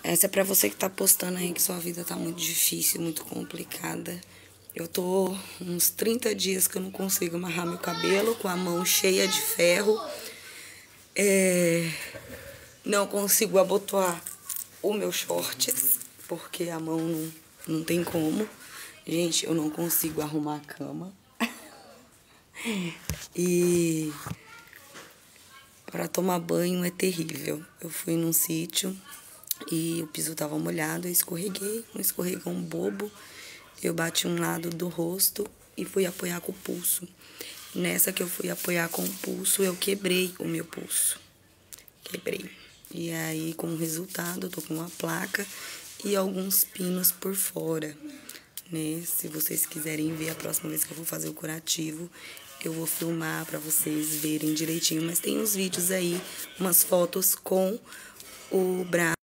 Essa é pra você que tá postando aí que sua vida tá muito difícil, muito complicada. Eu tô uns 30 dias que eu não consigo amarrar meu cabelo, com a mão cheia de ferro. Não consigo abotoar o meu shorts, porque a mão não tem como. Gente, eu não consigo arrumar a cama. E para tomar banho é terrível. Eu fui num sítio e o piso tava molhado, eu escorreguei, um escorregão bobo. Eu bati um lado do rosto e fui apoiar com o pulso. Nessa que eu fui apoiar com o pulso, eu quebrei o meu pulso. Quebrei. E aí, como resultado, eu tô com uma placa e alguns pinos por fora, né? Se vocês quiserem ver a próxima vez que eu vou fazer o curativo, eu vou filmar pra vocês verem direitinho. Mas tem uns vídeos aí, umas fotos com o braço.